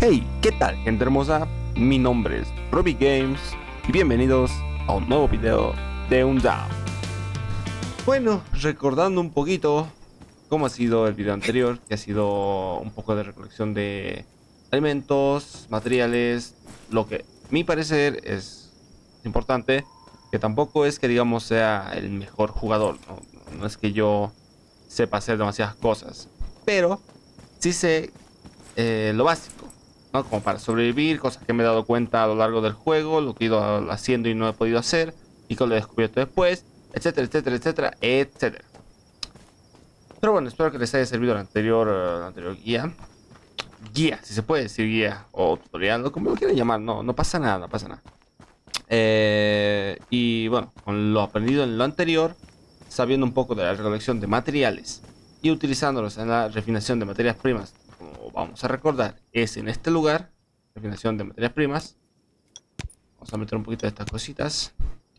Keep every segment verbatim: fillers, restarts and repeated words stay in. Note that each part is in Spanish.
Hey, ¿qué tal, gente hermosa? Mi nombre es Ruby Games y bienvenidos a un nuevo video de Undawn. Bueno, recordando un poquito cómo ha sido el video anterior, que ha sido un poco de recolección de alimentos, materiales, lo que a mi parecer es importante, que tampoco es que digamos sea el mejor jugador, no, no es que yo sepa hacer demasiadas cosas, pero sí sé eh, lo básico, ¿no? Como para sobrevivir, cosas que me he dado cuenta a lo largo del juego, lo que he ido haciendo y no he podido hacer, y que lo he descubierto después, etcétera, etcétera, etcétera, etcétera. Pero bueno, espero que les haya servido la anterior, uh, la anterior guía. Guía, si se puede decir guía, o tutorial, o como lo quieran llamar, no, no pasa nada, no pasa nada. Eh, y bueno, con lo aprendido en lo anterior, sabiendo un poco de la recolección de materiales y utilizándolos en la refinación de materias primas, como vamos a recordar, es en este lugar, refinación de materias primas. Vamos a meter un poquito de estas cositas.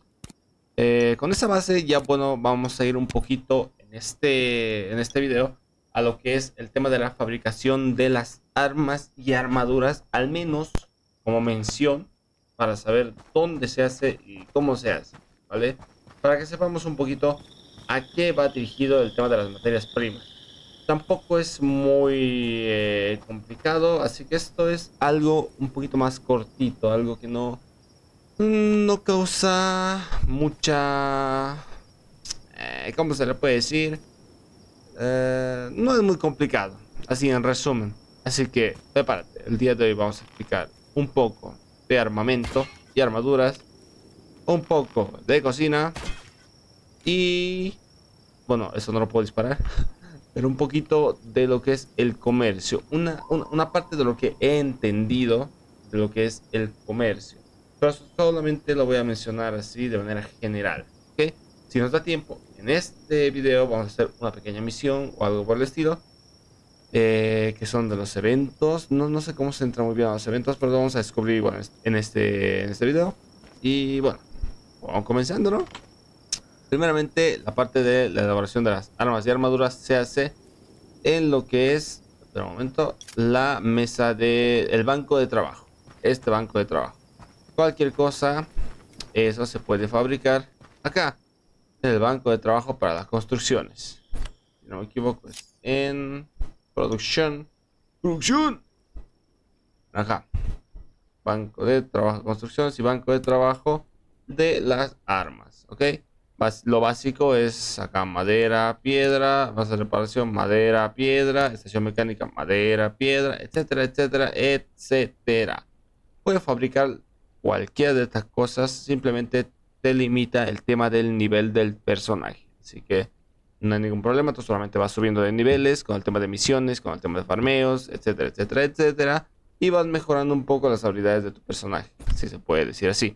Eh, con esa base ya, bueno, vamos a ir un poquito en este, en este video a lo que es el tema de la fabricación de las armas y armaduras, al menos como mención, para saber dónde se hace y cómo se hace, ¿vale? Para que sepamos un poquito a qué va dirigido el tema de las materias primas. Tampoco es muy eh, complicado, así que esto es algo un poquito más cortito, algo que no, no causa mucha... Eh, ¿cómo se le puede decir? Eh, no es muy complicado, así en resumen. Así que prepárate, el día de hoy vamos a explicar un poco de armamento y armaduras, un poco de cocina y... bueno, eso no lo puedo disparar. Pero un poquito de lo que es el comercio, una, una, una parte de lo que he entendido de lo que es el comercio, pero solamente lo voy a mencionar así de manera general, ¿ok? Si nos da tiempo, en este video vamos a hacer una pequeña misión o algo por el estilo, eh, que son de los eventos. No, no sé cómo se entra muy bien a los eventos, pero lo vamos a descubrir, bueno, en este, en este video. Y bueno, vamos comenzando, ¿no? Primeramente, la parte de la elaboración de las armas y armaduras se hace en lo que es, de momento, la mesa de el banco de trabajo. Este banco de trabajo. Cualquier cosa, eso se puede fabricar acá, en el banco de trabajo para las construcciones. Si no me equivoco, es en producción. Producción. Acá. Banco de trabajo, construcciones y banco de trabajo de las armas, ¿ok? Lo básico es acá madera, piedra, base de reparación, madera, piedra, estación mecánica, madera, piedra, etcétera, etcétera, etcétera. Puedes fabricar cualquiera de estas cosas, simplemente te limita el tema del nivel del personaje. Así que no hay ningún problema, tú solamente vas subiendo de niveles con el tema de misiones, con el tema de farmeos, etcétera, etcétera, etcétera. Y vas mejorando un poco las habilidades de tu personaje, si se puede decir así.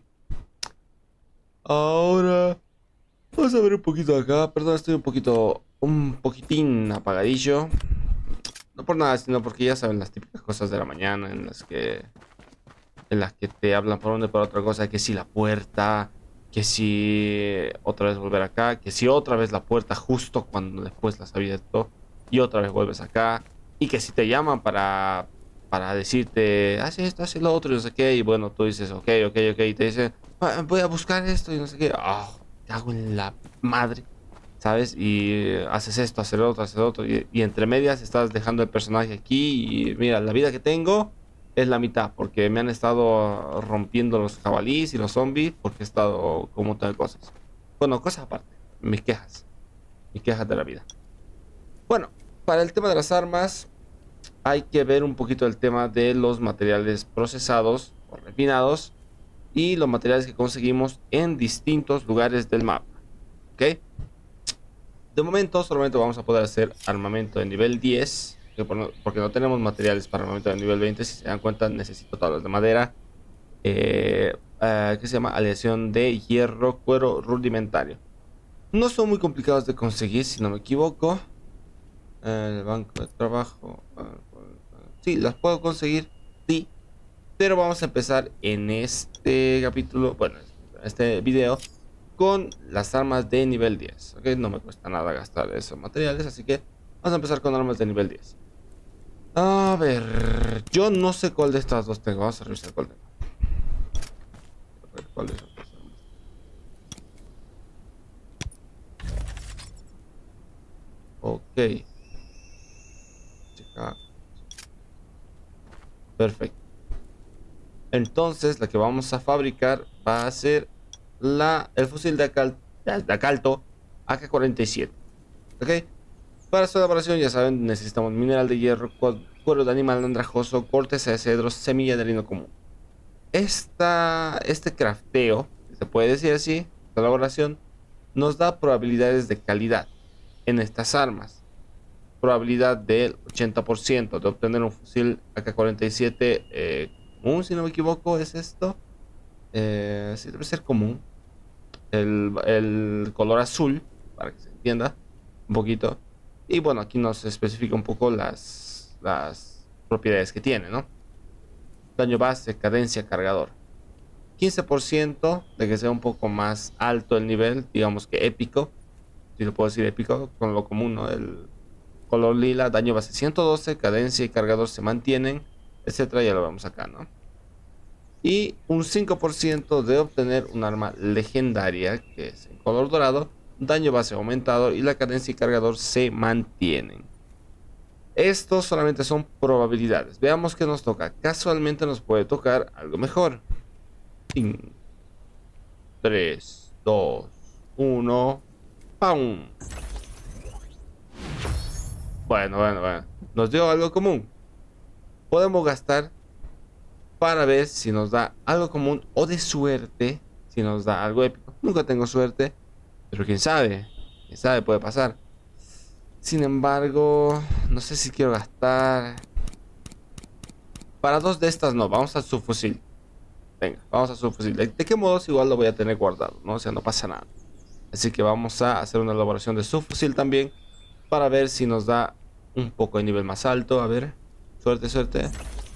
Ahora... vamos a ver un poquito acá. Perdón, estoy un poquito, un poquitín apagadillo. No por nada, sino porque ya saben las típicas cosas de la mañana en las que, en las que te hablan por una y por otra cosa. Que si la puerta, que si otra vez volver acá, que si otra vez la puerta justo cuando después las abierto y otra vez vuelves acá. Y que si te llaman para, para decirte, haz esto, haz lo otro y no sé qué. Y bueno, tú dices, ok, ok, ok. Y te dicen, voy a buscar esto y no sé qué. Ah, te hago en la madre, ¿sabes? Y haces esto, haces lo otro, haces lo otro. Y, y entre medias estás dejando el personaje aquí. Y mira, la vida que tengo es la mitad. Porque me han estado rompiendo los jabalíes y los zombies. Porque he estado con un montón de cosas. Bueno, cosas aparte. Mis quejas. Mis quejas de la vida. Bueno, para el tema de las armas, hay que ver un poquito el tema de los materiales procesados o refinados. Y los materiales que conseguimos en distintos lugares del mapa, ¿ok? De momento solamente vamos a poder hacer armamento de nivel diez, porque no tenemos materiales para armamento de nivel veinte. Si se dan cuenta, necesito tablas de madera, eh, uh, que se llama aleación de hierro, cuero rudimentario. No son muy complicados de conseguir, si no me equivoco. El banco de trabajo, sí, las puedo conseguir, sí. Pero vamos a empezar en este capítulo, bueno, en este video, con las armas de nivel diez, ¿ok? No me cuesta nada gastar esos materiales, así que vamos a empezar con armas de nivel diez. A ver, Yo no sé cuál de estas dos tengo. Vamos a revisar cuál tengo. A ver cuál de esas dos tengo. Ok. Checa. Perfecto. Entonces la que vamos a fabricar va a ser la, el fusil de, Acal, de Akalto A K cuarenta y siete. Ok. Para su elaboración, ya saben, necesitamos mineral de hierro, cuero de animal andrajoso, corteza de cedro, semilla de lino común. Esta, este crafteo, se puede decir así, esta elaboración, nos da probabilidades de calidad en estas armas. Probabilidad del ochenta por ciento de obtener un fusil A K cuarenta y siete eh, común, si no me equivoco, es esto. Eh, sí, debe ser común. El, el color azul, para que se entienda un poquito. Y bueno, aquí nos especifica un poco las, las propiedades que tiene, ¿no? Daño base, cadencia, cargador. quince por ciento de que sea un poco más alto el nivel, digamos que épico. Si lo puedo decir épico, con lo común, ¿no? El color lila, daño base ciento doce, cadencia y cargador se mantienen, etcétera. Ya lo vemos acá, ¿no? Y un cinco por ciento de obtener un arma legendaria, que es en color dorado. Daño base aumentado y la cadencia y cargador se mantienen. Estos solamente son probabilidades. Veamos qué nos toca. Casualmente nos puede tocar algo mejor. tres, dos, uno. ¡Pam! Bueno, bueno, bueno. Nos dio algo común. Podemos gastar para ver si nos da algo común o de suerte si nos da algo épico. Nunca tengo suerte. Pero quién sabe, quién sabe, puede pasar. Sin embargo, no sé si quiero gastar. Para dos de estas no, vamos a su fusil. Venga, vamos a su fusil. ¿De, de qué modos igual lo voy a tener guardado? ¿No? O sea, no pasa nada. Así que vamos a hacer una elaboración de su fusil también. Para ver si nos da un poco de nivel más alto. A ver, suerte, suerte.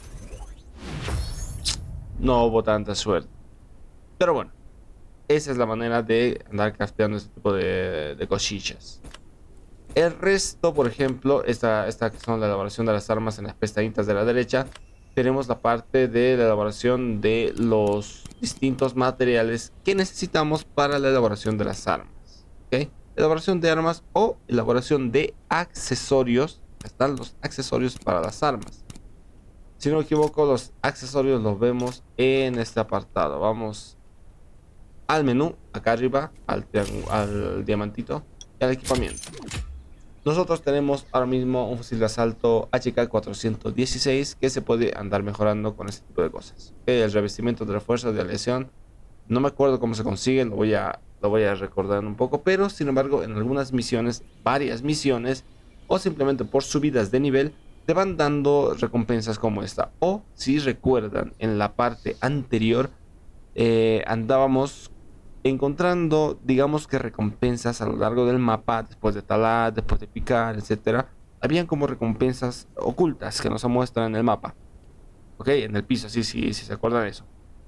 No hubo tanta suerte. Pero bueno. Esa es la manera de andar crafteando este tipo de, de cosillas. El resto, por ejemplo, esta, esta que son la elaboración de las armas en las pestañitas de la derecha. Tenemos la parte de la elaboración de los distintos materiales que necesitamos para la elaboración de las armas. ¿Okay? Elaboración de armas o elaboración de accesorios. Están los accesorios para las armas. Si no me equivoco, los accesorios los vemos en este apartado. Vamos al menú, acá arriba, al, al diamantito y al equipamiento. Nosotros tenemos ahora mismo un fusil de asalto H K cuatrocientos dieciséis que se puede andar mejorando con este tipo de cosas. Okay, el revestimiento de refuerzo de aleación, no me acuerdo cómo se consigue, lo voy a, lo voy a recordar un poco, pero sin embargo en algunas misiones, varias misiones, o simplemente por subidas de nivel, te van dando recompensas como esta. O si recuerdan, en la parte anterior eh, andábamos encontrando, digamos que recompensas a lo largo del mapa, después de talar, después de picar, etcétera. Habían como recompensas ocultas que nos muestran en el mapa. Ok, en el piso, sí, sí, sí, se acuerdan de eso.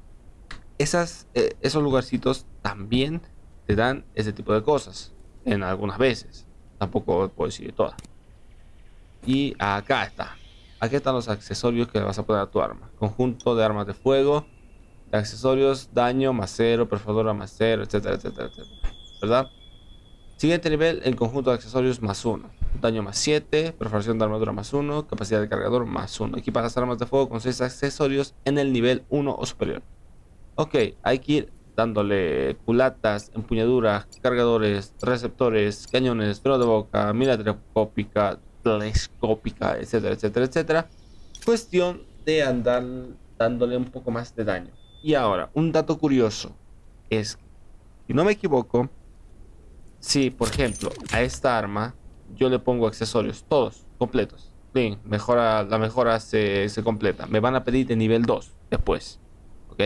Esas, eh, esos lugarcitos también te dan ese tipo de cosas. En algunas veces. Tampoco puedo decir de todas. Y acá está. Aquí están los accesorios que le vas a poner a tu arma. Conjunto de armas de fuego. Accesorios, daño, más cero, perforadora más cero, etcétera, etcétera, etcétera. ¿Verdad? Siguiente nivel, el conjunto de accesorios más uno. Daño más siete, perforación de armadura más uno, capacidad de cargador más uno. Equipa las armas de fuego con seis accesorios en el nivel uno o superior. Ok, hay que ir dándole culatas, empuñaduras, cargadores, receptores, cañones, freno de boca, mira telescópica, telescópica, etcétera, etcétera, etcétera. Cuestión de andar dándole un poco más de daño. Y ahora, un dato curioso es, si no me equivoco, si por ejemplo a esta arma yo le pongo accesorios, todos completos, bien, mejora, la mejora se, se completa. Me van a pedir de nivel dos después, ok.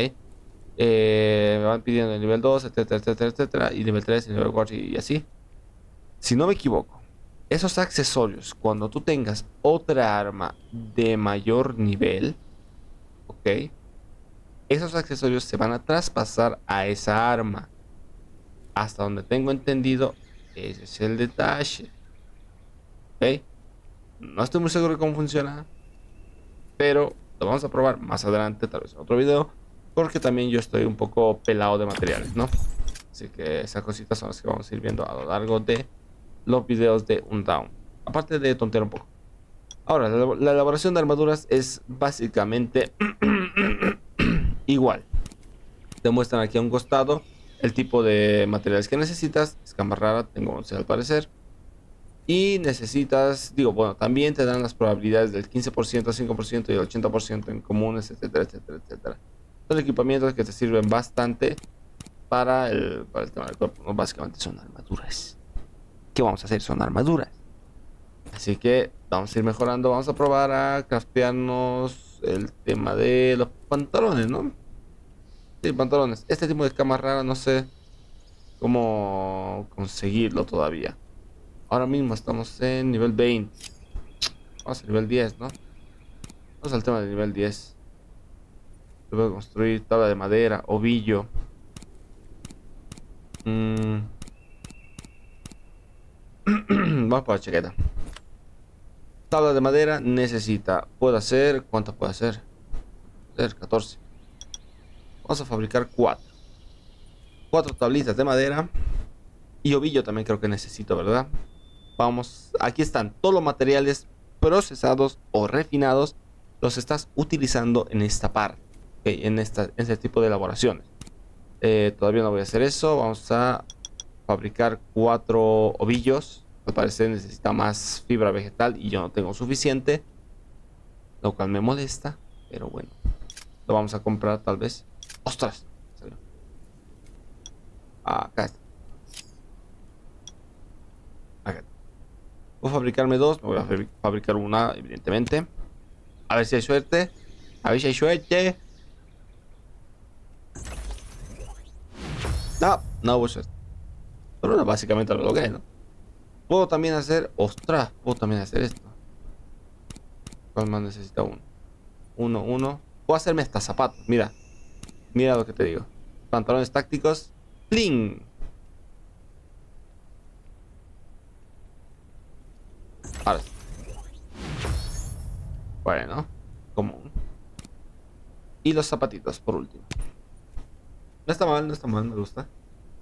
Eh, me van pidiendo de nivel dos, etcétera, etcétera, etcétera, y nivel tres, y nivel cuatro, y así. Si no me equivoco, esos accesorios, cuando tú tengas otra arma de mayor nivel, ok, esos accesorios se van a traspasar a esa arma. Hasta donde tengo entendido, ese es el detalle. ¿Ok? No estoy muy seguro de cómo funciona, pero lo vamos a probar más adelante, tal vez en otro video, porque también yo estoy un poco pelado de materiales, ¿no? Así que esas cositas son las que vamos a ir viendo a lo largo de los videos de Undawn. Aparte de tontear un poco. Ahora, la, la elaboración de armaduras es básicamente igual. Te muestran aquí a un costado el tipo de materiales que necesitas. Escama rara, tengo once al parecer. Y necesitas, digo, bueno, también te dan las probabilidades del quince por ciento, cinco por ciento y el ochenta por ciento en comunes, etcétera, etcétera, etcétera. Son equipamientos que te sirven bastante para el, para el tema del cuerpo, ¿no? Básicamente son armaduras. ¿Qué vamos a hacer? Son armaduras. Así que vamos a ir mejorando. Vamos a probar a craftearnos el tema de los pantalones, ¿no? Sí, pantalones. Este tipo de escama rara no sé cómo conseguirlo todavía. Ahora mismo estamos en nivel veinte. Vamos al nivel diez, ¿no? Vamos al tema del nivel diez. Debo construir tabla de madera, ovillo. Mm. Vamos para la chaqueta. Tabla de madera necesita. Puedo hacer. ¿Cuántas puedo hacer? hacer catorce. Vamos a fabricar cuatro. Cuatro tablitas de madera. Y ovillo también creo que necesito, ¿verdad? Vamos. Aquí están todos los materiales procesados o refinados. Los estás utilizando en esta parte. Okay, en, esta, en este tipo de elaboraciones. Eh, todavía no voy a hacer eso. Vamos a fabricar cuatro ovillos. Al parecer necesita más fibra vegetal y yo no tengo suficiente, lo cual me molesta, pero bueno, lo vamos a comprar tal vez. ¡Ostras! Acá está. Acá. Voy a fabricarme dos, me voy a fabricar una, evidentemente. A ver si hay suerte. A ver si hay suerte. No, no hubo suerte. Pero no, básicamente lo logré, ¿no? Puedo también hacer... ¡Ostras! Puedo también hacer esto. ¿Cuál más necesita uno? Uno, uno. Puedo hacerme hasta zapatos. Mira. Mira lo que te digo. Pantalones tácticos. ¡Pling! Ahora sí. Bueno. Común. Y los zapatitos, por último. No está mal, no está mal. Me gusta.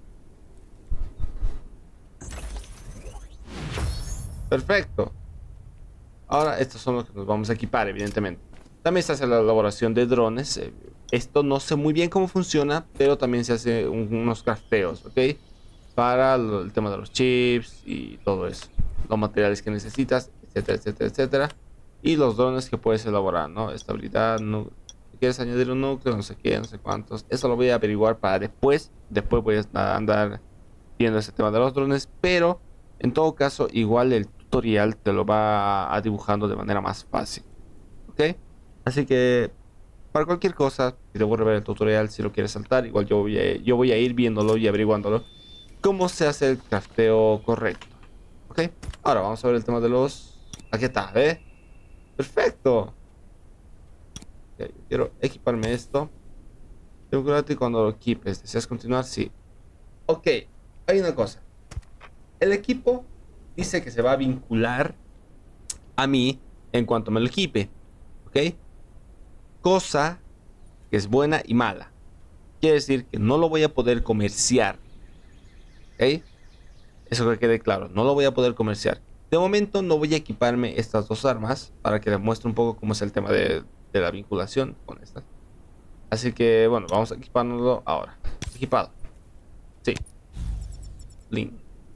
Perfecto. Ahora estos son los que nos vamos a equipar, evidentemente. También se hace la elaboración de drones. Esto no sé muy bien cómo funciona, pero también se hace un, unos crafteos, ¿ok? Para el tema de los chips y todo eso. Los materiales que necesitas, etcétera, etcétera, etcétera. Y los drones que puedes elaborar, ¿no? Estabilidad, no, si quieres añadir un núcleo, no sé qué, no sé cuántos. Eso lo voy a averiguar para después. Después voy a andar viendo ese tema de los drones, pero en todo caso, igual el tutorial te lo va a dibujando de manera más fácil, ¿ok? Así que para cualquier cosa, si te voy a ver el tutorial, si lo quieres saltar, igual yo voy a, yo voy a ir viéndolo y averiguándolo cómo se hace el crafteo correcto, ¿ok? Ahora vamos a ver el tema de los... Aquí está, ¿eh? Perfecto. Okay, quiero equiparme esto. Asegúrate cuando lo equipes. ¿Deseas continuar? Sí. Ok, hay una cosa. El equipo dice que se va a vincular a mí en cuanto me lo equipe, ¿ok? Cosa que es buena y mala. Quiere decir que no lo voy a poder comerciar, ¿ok? Eso que quede claro, no lo voy a poder comerciar. De momento no voy a equiparme estas dos armas para que les muestre un poco cómo es el tema de, de la vinculación con estas. Así que bueno, vamos a equipárnoslo ahora. Equipado. Sí. Link.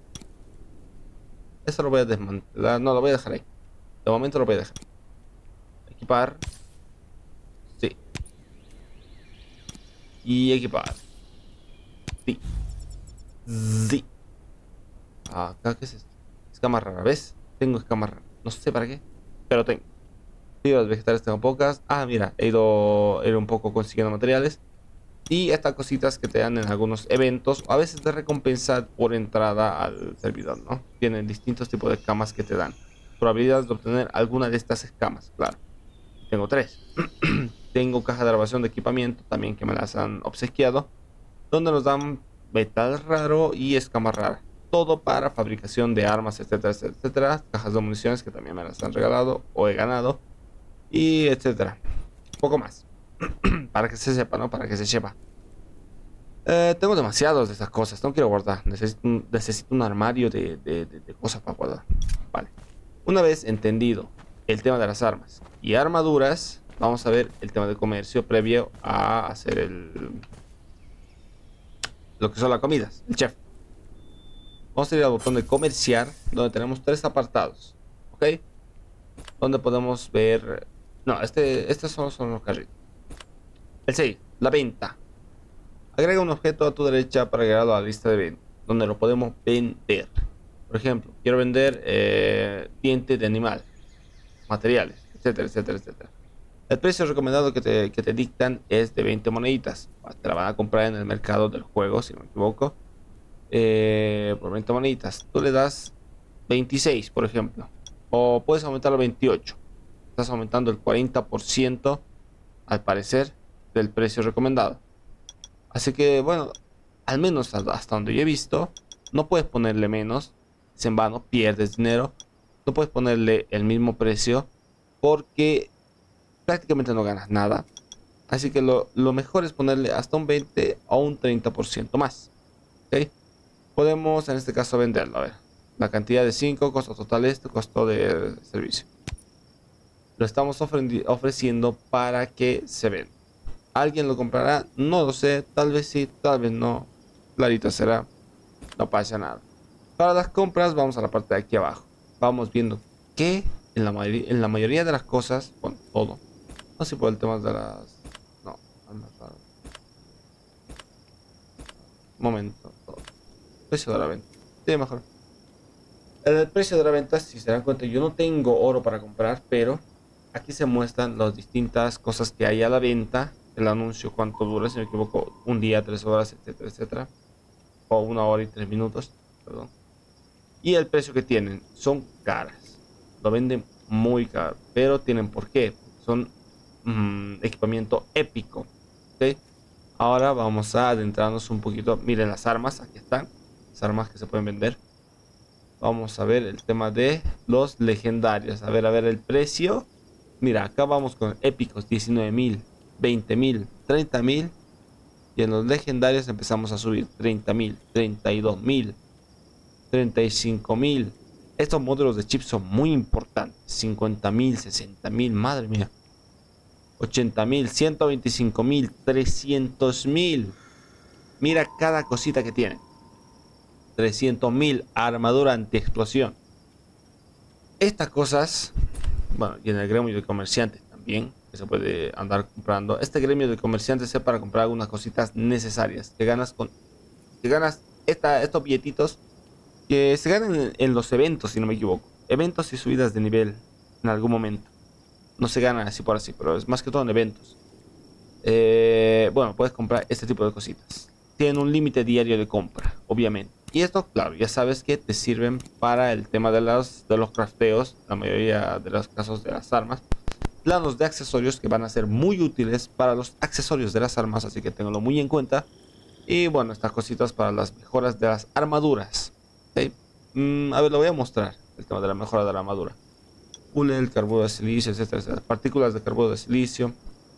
Esto lo voy a desmantelar. No, lo voy a dejar ahí. De momento lo voy a dejar. Equipar. Sí. Y equipar. Sí. Sí. Acá, ¿qué es esto? Escama rara, ¿ves? Tengo escama rara. No sé para qué, pero tengo. Fibras vegetales tengo pocas. Ah, mira, he ido, he ido un poco consiguiendo materiales. Y estas cositas que te dan en algunos eventos, a veces de recompensa por entrada al servidor, ¿no? Tienen distintos tipos de escamas que te dan probabilidades de obtener alguna de estas escamas, claro. Tengo tres. Tengo caja de grabación de equipamiento también que me las han obsequiado, donde nos dan metal raro y escama rara. Todo para fabricación de armas, etcétera, etcétera, etcétera. Cajas de municiones que también me las han regalado o he ganado, y etcétera. poco más. Para que se sepa, ¿no? Para que se sepa. Eh, tengo demasiados de esas cosas, no quiero guardar. Necesito un, necesito un armario de, de, de, de cosas para guardar. Vale. Una vez entendido el tema de las armas y armaduras, vamos a ver el tema del comercio previo a hacer el... lo que son las comidas, el chef. Vamos a ir al botón de comerciar, donde tenemos tres apartados. ¿Ok? Donde podemos ver... No, este, estos solo son los carritos. El seis, la venta. Agrega un objeto a tu derecha para agregarlo a la lista de venta, donde lo podemos vender. Por ejemplo, quiero vender eh, diente de animal, materiales, etcétera, etcétera, etcétera. El precio recomendado que te, que te dictan es de veinte moneditas. Te la van a comprar en el mercado del juego, si no me equivoco. Eh, por veinte moneditas. Tú le das veintiséis, por ejemplo. O puedes aumentarlo a veintiocho. Estás aumentando el cuarenta por ciento, al parecer, del precio recomendado. Así que, bueno, al menos hasta donde yo he visto, no puedes ponerle menos. Es en vano, pierdes dinero. No puedes ponerle el mismo precio porque prácticamente no ganas nada. Así que lo, lo mejor es ponerle hasta un veinte o un treinta por ciento más. ¿Ok? Podemos en este caso venderlo. A ver, la cantidad de cinco, costo total este, costo de servicio. Lo estamos ofreciendo para que se venda. ¿Alguien lo comprará? No lo sé, tal vez sí, tal vez no. Clarito será, no pasa nada. Para las compras vamos a la parte de aquí abajo. Vamos viendo que en la, mayoría, en la mayoría de las cosas, bueno, todo. No sé por el tema de las... No, más raro. Momento, todo. Precio de la venta. Sí, mejor. El precio de la venta, si se dan cuenta, yo no tengo oro para comprar, pero aquí se muestran las distintas cosas que hay a la venta. El anuncio, cuánto dura, si no me equivoco, un día, tres horas, etcétera, etcétera. O una hora y tres minutos, perdón. Y el precio que tienen, son caras. Lo venden muy caro, pero tienen por qué. Son mmm, equipamiento épico. ¿Okay? Ahora vamos a adentrarnos un poquito. Miren las armas, aquí están. Las armas que se pueden vender. Vamos a ver el tema de los legendarios. A ver, a ver el precio. Mira, acá vamos con épicos, diecinueve mil. veinte mil, treinta mil. Y en los legendarios empezamos a subir treinta mil, treinta y dos mil, treinta y cinco mil. Estos módulos de chips son muy importantes. cincuenta mil, sesenta mil, madre mía. ochenta mil, ciento veinticinco mil, trescientos mil. Mira cada cosita que tiene. trescientos mil, armadura anti-explosión. Estas cosas, bueno, y en el gremio de comerciantes también, que se puede andar comprando. Este gremio de comerciantes es para comprar algunas cositas necesarias que ganas con que ganas esta, estos billetitos que se ganan en, en los eventos, si no me equivoco. Eventos y subidas de nivel en algún momento. No se ganan así por así, pero es más que todo en eventos. Eh, bueno, puedes comprar este tipo de cositas. Tienen un límite diario de compra, obviamente. Y esto, claro, ya sabes que te sirven para el tema de los, de los crafteos, la mayoría de los casos de las armas. Planos de accesorios que van a ser muy útiles para los accesorios de las armas, así que tenganlo muy en cuenta. Y bueno, estas cositas para las mejoras de las armaduras. ¿Okay? Mm, a ver, lo voy a mostrar, el tema de la mejora de la armadura. Pule, el carburo de silicio, etcétera, etcétera. Partículas de carburo de silicio.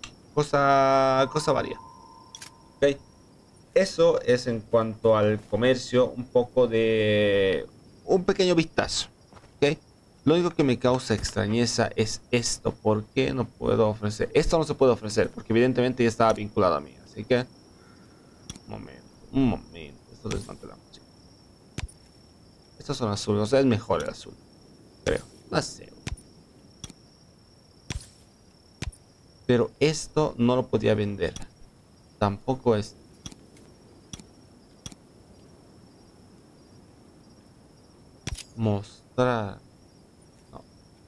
Cosa, cosa varía. ¿Okay? Eso es en cuanto al comercio, un poco de... un pequeño vistazo. ¿Ok? Lo único que me causa extrañeza es esto. ¿Por qué no puedo ofrecer? Esto no se puede ofrecer porque evidentemente ya estaba vinculado a mí. Así que... Un momento, un momento. Esto desmantelamos. Estos son azules. O sea, es mejor el azul. Creo. No sé. Pero esto no lo podía vender. Tampoco es... Mostrar. No.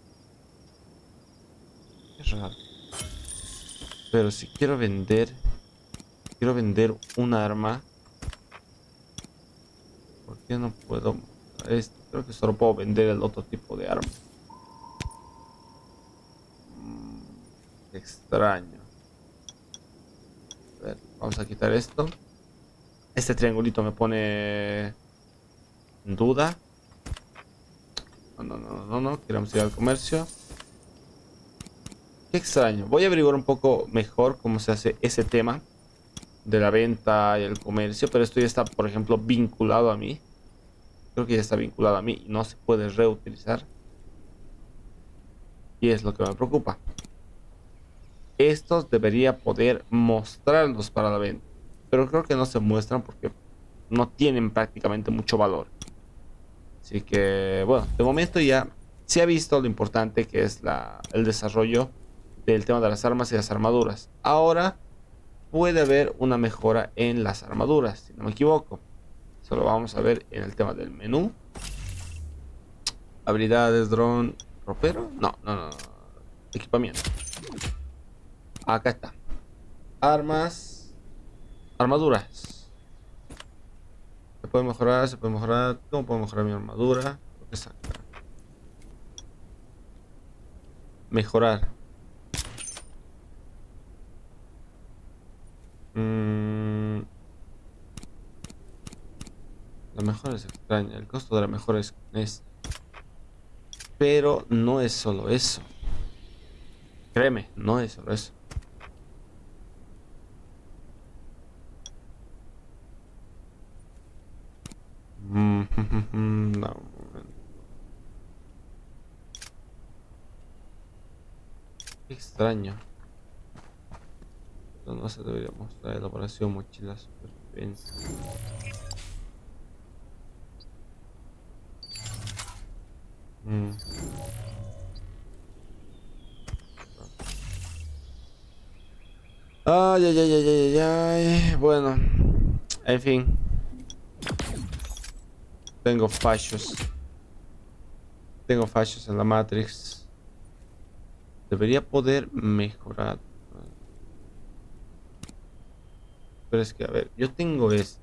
Es raro. Pero si quiero vender. Quiero vender un arma. ¿Por qué no puedo mostrar esto? Creo que solo puedo vender el otro tipo de arma. Mm, extraño. A ver, vamos a quitar esto. Este triangulito me pone en duda. No, no, no, no, no. Queremos ir al comercio. Ok, Qué extraño. Voy a averiguar un poco mejor cómo se hace ese tema de la venta y el comercio, pero esto ya está, por ejemplo, vinculado a mí. Creo que ya está vinculado a mí y no se puede reutilizar. Y es lo que me preocupa. Estos debería poder mostrarlos para la venta, pero creo que no se muestran porque no tienen prácticamente mucho valor. Así que, bueno, de momento ya se ha visto lo importante que es la, el desarrollo del tema de las armas y las armaduras. Ahora puede haber una mejora en las armaduras, si no me equivoco. Eso lo vamos a ver en el tema del menú. Habilidades, dron, ropero. No, no, no. Equipamiento. Acá está. Armas. Armaduras. Se puede mejorar, se puede mejorar. ¿Cómo puedo mejorar mi armadura? Lo que saca. Mejorar. Mm. La mejora es extraña. El costo de la mejora es, es... Pero no es solo eso. Créeme, no es solo eso. No. Qué extraño. Esto no se debería mostrar. Elaboración, mochila, supervivencia. Mm. Ay, ay, ay, ay, ay, ay. Bueno, en fin. Tengo fallos. Tengo fallos en la Matrix. Debería poder mejorar. Pero es que, a ver, yo tengo esto.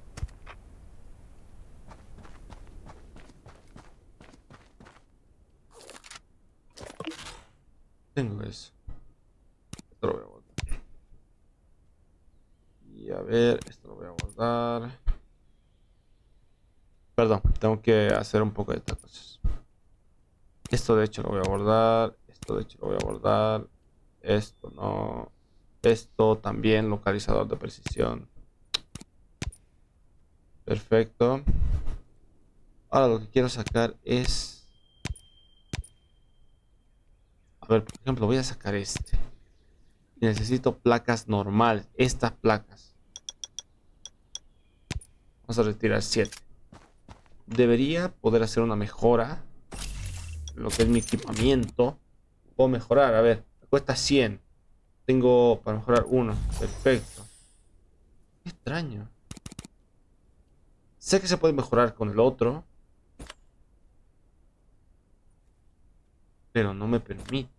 Tengo eso. Esto lo voy a guardar. Y a ver, esto lo voy a guardar. Perdón, tengo que hacer un poco de estas cosas. Esto de hecho lo voy a guardar. Esto de hecho lo voy a guardar. Esto no. Esto también, localizador de precisión. Perfecto. Ahora lo que quiero sacar es... A ver, por ejemplo, voy a sacar este. Necesito placas normales. Estas placas. Vamos a retirar siete. Debería poder hacer una mejora. Lo que es mi equipamiento. Puedo mejorar, a ver. Me cuesta cien. Tengo para mejorar uno. Perfecto. Qué extraño. Sé que se puede mejorar con el otro. Pero no me permite.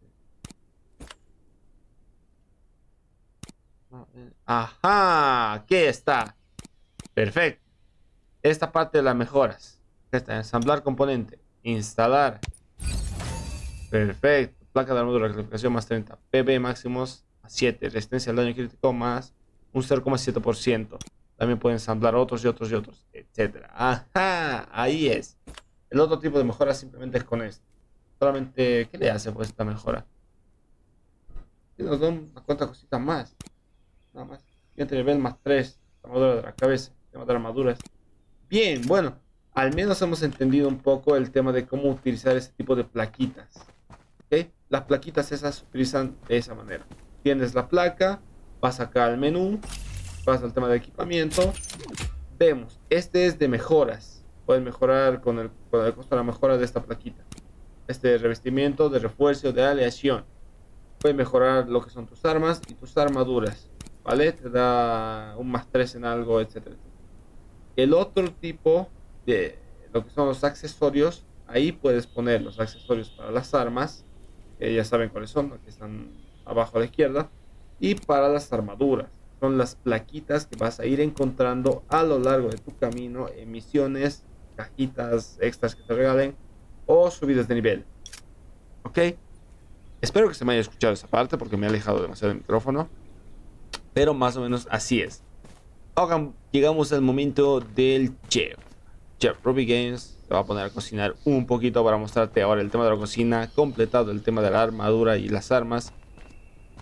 Ajá. Aquí está. Perfecto. Esta parte de las mejoras. Esta, ensamblar componente. Instalar. Perfecto. Placa de armadura, clasificación más treinta. P B máximos a siete. Resistencia al daño crítico más un cero coma siete por ciento. También pueden ensamblar otros y otros y otros, etcétera. Ajá. Ahí es. El otro tipo de mejora simplemente es con esto. Solamente, ¿qué le hace pues esta mejora? Y nos da unas cuantas cositas más. Nada más. Siguiente nivel más tres. Armadura de la cabeza. Tema de armaduras. Bien, bueno. Al menos hemos entendido un poco el tema de cómo utilizar este tipo de plaquitas. ¿Okay? Las plaquitas esas se utilizan de esa manera. Tienes la placa. Vas acá al menú. Vas al tema de equipamiento. Vemos. Este es de mejoras. Puedes mejorar con el, con el costo de la mejora de esta plaquita. Este revestimiento, de refuerzo, de aleación. Puedes mejorar lo que son tus armas y tus armaduras. ¿Vale? Te da un más tres en algo, etcétera. El otro tipo de lo que son los accesorios, ahí puedes poner los accesorios para las armas, que ya saben cuáles son, que están abajo a la izquierda, y para las armaduras. Son las plaquitas que vas a ir encontrando a lo largo de tu camino en misiones, cajitas extras que te regalen o subidas de nivel. Ok, espero que se me haya escuchado esa parte porque me he alejado demasiado del micrófono, pero más o menos así es. Ahora llegamos al momento del chef. Chef Ruby Games se va a poner a cocinar un poquito para mostrarte ahora el tema de la cocina, completado el tema de la armadura y las armas.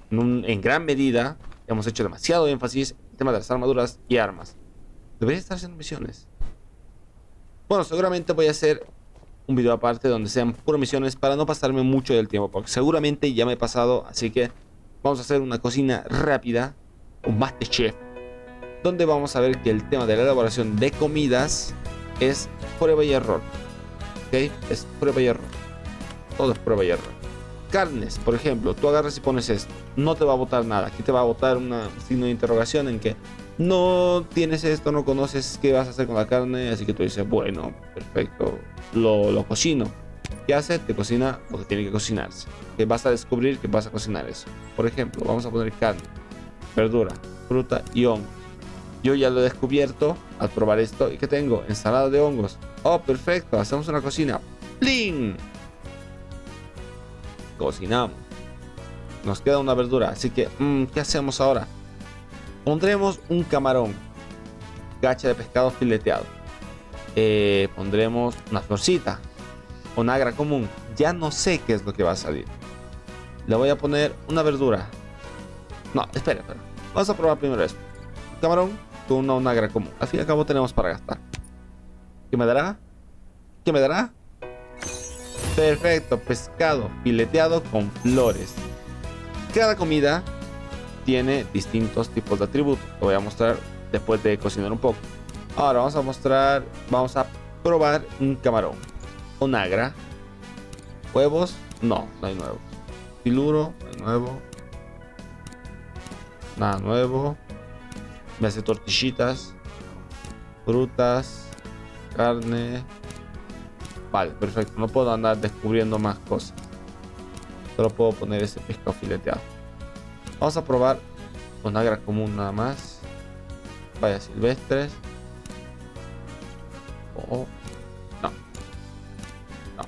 en, un, en gran medida hemos hecho demasiado énfasis en el tema de las armaduras y armas. Debería estar haciendo misiones. Bueno, seguramente voy a hacer un video aparte donde sean puras misiones para no pasarme mucho del tiempo, porque seguramente ya me he pasado. Así que vamos a hacer una cocina rápida, un MasterChef, donde vamos a ver que el tema de la elaboración de comidas es prueba y error. ¿Ok? Es prueba y error. Todo es prueba y error. Carnes, por ejemplo, tú agarras y pones esto, no te va a botar nada. Aquí te va a botar un signo de interrogación en que no tienes esto, no conoces qué vas a hacer con la carne. Así que tú dices, bueno, perfecto, lo, lo cocino. ¿Qué hace? Te cocina lo que tiene que cocinarse. Que vas a descubrir que vas a cocinar eso. Por ejemplo, vamos a poner carne, verdura, fruta y hongos. Yo ya lo he descubierto al probar esto. ¿Y qué tengo? Ensalada de hongos. Oh, perfecto, hacemos una cocina. ¡Plin! Cocinamos. Nos queda una verdura. Así que, mmm, ¿qué hacemos ahora? Pondremos un camarón. Gacha de pescado fileteado. Eh, pondremos una florcita. Onagra común. Ya no sé qué es lo que va a salir. Le voy a poner una verdura. No, espera, espera. Vamos a probar primero esto. Camarón con una onagra común. Al fin y al cabo tenemos para gastar. ¿Qué me dará? ¿Qué me dará? Perfecto, pescado fileteado con flores. Cada comida tiene distintos tipos de atributos. Lo voy a mostrar después de cocinar un poco. Ahora vamos a mostrar, vamos a probar un camarón. Onagra. Huevos, no, no hay nuevo. Siluro, no hay nuevo. Nada nuevo. Me hace tortillitas. Frutas. Carne. Vale, perfecto. No puedo andar descubriendo más cosas. Solo puedo poner ese pescado fileteado. Vamos a probar onagra común nada más. Vaya silvestres. Oh, no. No.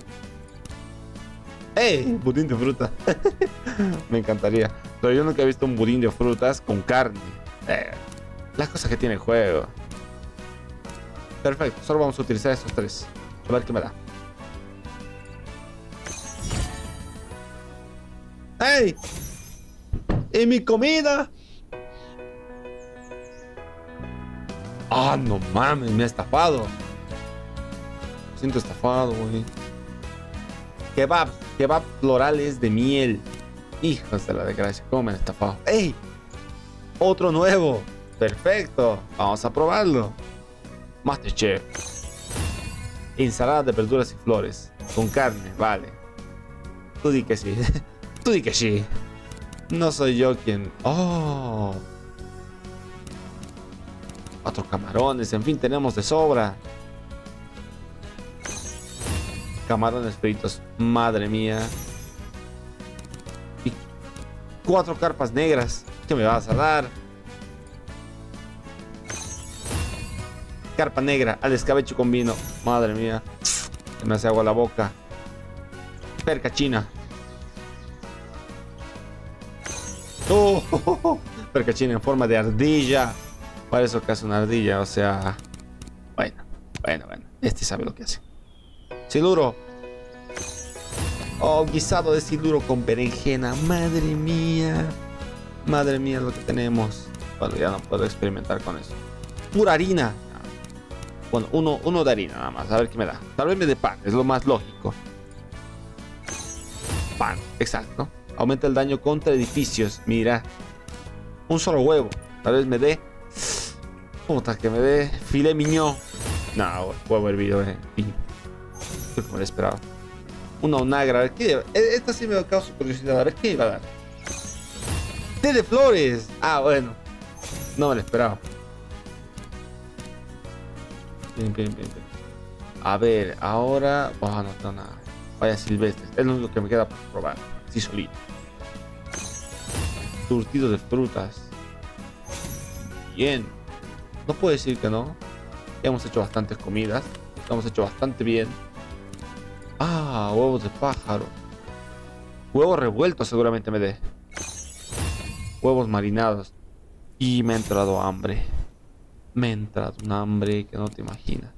¡Ey! Budín de fruta. Me encantaría. Pero yo nunca he visto un budín de frutas con carne. Eh, las cosas que tiene el juego. Perfecto. Solo vamos a utilizar estos tres. A ver qué me da. ¡Ey! ¡Y mi comida! ¡Ah, no mames! Me ha estafado. Me siento estafado, güey. Kebab. Kebab florales de miel. Hijos de la desgracia. ¿Cómo me han estafado? ¡Ey! Otro nuevo. Perfecto. Vamos a probarlo. MasterChef. Ensalada de verduras y flores. Con carne. Vale. Tú di que sí. Tú di que sí. No soy yo quien... ¡Oh! Cuatro camarones. En fin, tenemos de sobra. Camarones fritos. Madre mía. Y cuatro carpas negras. ¿Qué me vas a dar? Carpa negra al escabeche con vino. Madre mía. Se me hace agua la boca. Perca china. Oh, oh, oh, oh. Perca china en forma de ardilla. Para eso que hace una ardilla. O sea. Bueno, bueno, bueno. Este sabe lo que hace. Siluro. Oh, guisado de siluro con berenjena. Madre mía. Madre mía lo que tenemos. Bueno, ya no puedo experimentar con eso. Pura harina. Bueno, uno, uno de harina nada más. A ver qué me da. Tal vez me dé pan. Es lo más lógico. Pan. Exacto. Aumenta el daño contra edificios. Mira. Un solo huevo. Tal vez me dé. Puta, que me dé filet mignon. No, huevo hervido, eh. Creo que me lo esperaba. Una onagra. A ver qué. Esta sí me causa curiosidad. A ver qué iba a dar. Té de flores. Ah, bueno. No me lo esperaba. Bien, bien, bien, bien. A ver, ahora. Oh, no está nada. Vaya silvestres. Es lo único que me queda por probar. Sí, solito. Surtido de frutas. Bien. No puedo decir que no. Hemos hecho bastantes comidas. Hemos hecho bastante bien. Ah, huevos de pájaro. Huevos revueltos seguramente me dé. Huevos marinados. Y me ha entrado hambre. Me ha entrado un hambre que no te imaginas.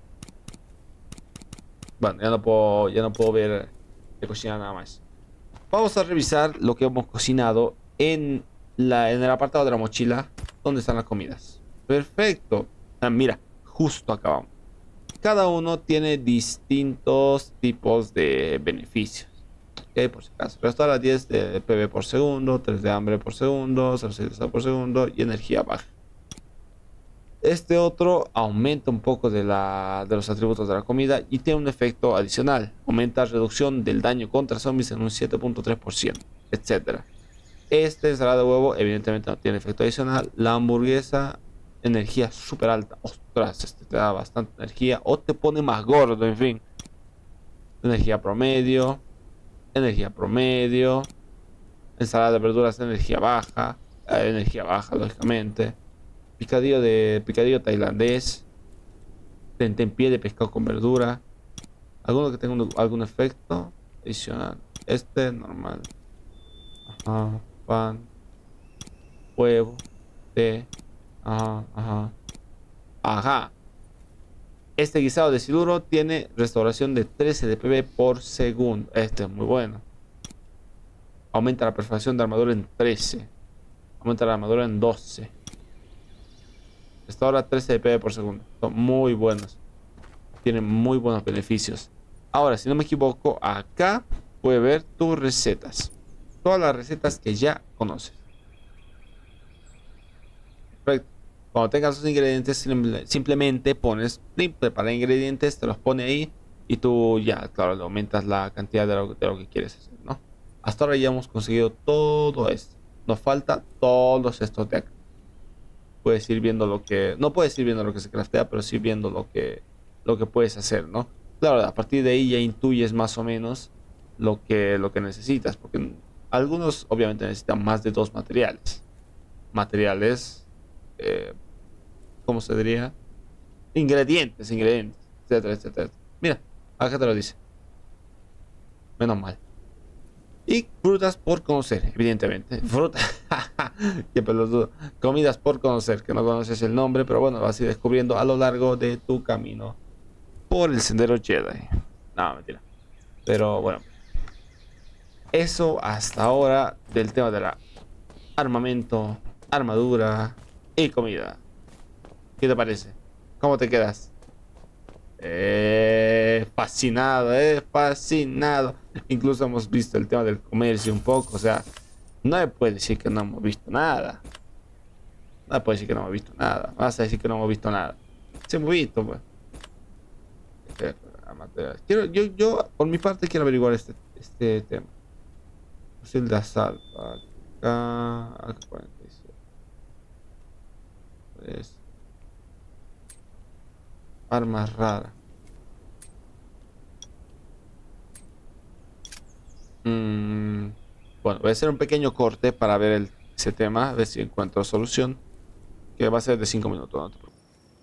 Bueno, ya no puedo, ya no puedo ver de cocinar nada más. vamos a revisar lo que hemos cocinado en, la, en el apartado de la mochila, donde están las comidas. Perfecto. Ah, mira, justo acabamos. Cada uno tiene distintos tipos de beneficios. Okay, por si acaso. Restaura diez de P V por segundo, tres de hambre por segundo, cero coma seis por segundo y energía baja. Este otro aumenta un poco de, la, de los atributos de la comida y tiene un efecto adicional. Aumenta reducción del daño contra zombies en un siete punto tres por ciento, etcétera. Este ensalada de huevo evidentemente no tiene efecto adicional. La hamburguesa, energía súper alta. Ostras, este te da bastante energía o te pone más gordo, en fin. Energía promedio. Energía promedio. Ensalada de verduras, energía baja. Eh, energía baja, lógicamente. Picadillo de picadillo tailandés. Tentempié de pescado con verdura. Alguno que tenga un, algún efecto adicional. Este normal. Ajá. Pan. Huevo. Té. Ajá. Ajá. Ajá. Este guisado de siluro tiene restauración de trece de P V por segundo. Este es muy bueno. Aumenta la perfección de armadura en trece. Aumenta la armadura en doce. Restaura trece de P V por segundo. Son muy buenos. Tienen muy buenos beneficios. Ahora, si no me equivoco, acá puedes ver tus recetas. Todas las recetas que ya conoces. Perfecto. Cuando tengas los ingredientes, simplemente pones preparar ingredientes, te los pone ahí y tú ya, claro, le aumentas la cantidad de lo, de lo que quieres hacer, ¿no? Hasta ahora ya hemos conseguido todo esto. Nos falta todos estos de acá. Puedes ir viendo lo que... No puedes ir viendo lo que se craftea, pero sí viendo lo que, lo que puedes hacer, ¿no? Claro, a partir de ahí ya intuyes más o menos lo que, lo que necesitas. Porque algunos obviamente necesitan más de dos materiales. Materiales... Eh, ¿Cómo se diría? Ingredientes, ingredientes, etcétera, etcétera. Mira, acá te lo dice. Menos mal. Y frutas por conocer, evidentemente. Fruta. Qué pelotudo. Comidas por conocer, que no conoces el nombre, pero bueno, lo vas a ir descubriendo a lo largo de tu camino por el sendero Jedi. No, mentira. Pero bueno. Eso hasta ahora del tema de la armamento, armadura y comida. ¿Qué te parece? ¿Cómo te quedas? Eh, fascinado, eh, fascinado. Incluso hemos visto el tema del comercio un poco. O sea, no me puedes decir que no hemos visto nada. No me puedes decir que no hemos visto nada. Vas a decir que no hemos visto nada. Sí hemos visto, pues. Quiero, yo, yo, por mi parte, quiero averiguar este, este tema. Fusil de asalto. Acá. Acá cuarenta y siete. Pues. Armas raras. Mm, bueno, voy a hacer un pequeño corte para ver el, ese tema, a ver si encuentro solución. Que va a ser de cinco minutos, no te preocupes.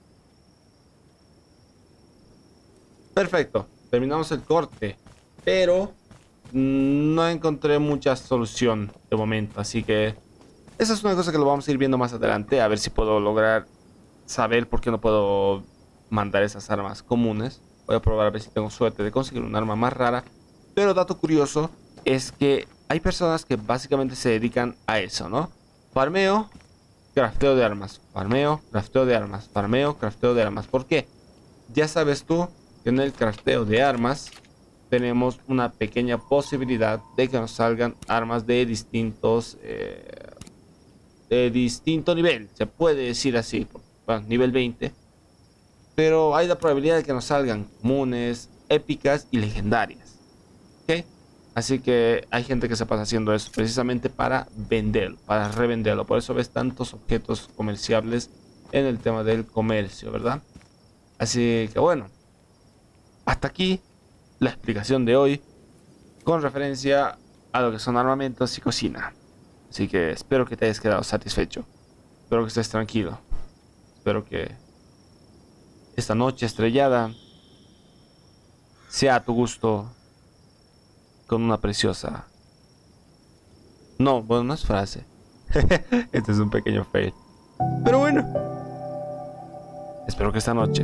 Perfecto, terminamos el corte. Pero no encontré mucha solución de momento. Así que esa es una cosa que lo vamos a ir viendo más adelante. A ver si puedo lograr saber por qué no puedo mandar esas armas comunes. Voy a probar a ver si tengo suerte de conseguir un arma más rara. Pero dato curioso es que hay personas que básicamente se dedican a eso, ¿no? Farmeo, crafteo de armas. Farmeo, crafteo de armas. Farmeo, crafteo de armas. ¿Por qué? Ya sabes tú que en el crafteo de armas tenemos una pequeña posibilidad de que nos salgan armas de distintos eh, de distinto nivel. Se puede decir así. Bueno, nivel veinte. Pero hay la probabilidad de que nos salgan comunes, épicas y legendarias. ¿Ok? Así que hay gente que se pasa haciendo eso precisamente para venderlo, para revenderlo. Por eso ves tantos objetos comerciables en el tema del comercio, ¿verdad? Así que bueno, hasta aquí la explicación de hoy con referencia a lo que son armamentos y cocina. Así que espero que te hayas quedado satisfecho. Espero que estés tranquilo. Espero que esta noche estrellada sea a tu gusto con una preciosa... No, bueno, no es frase. Este es un pequeño fail. Pero bueno, espero que esta noche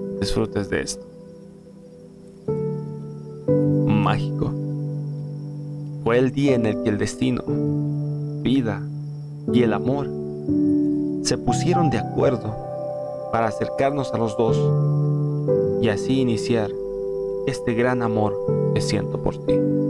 disfrutes de esto mágico Fue el día en el que el destino, vida y el amor se pusieron de acuerdo para acercarnos a los dos y así iniciar este gran amor que siento por ti.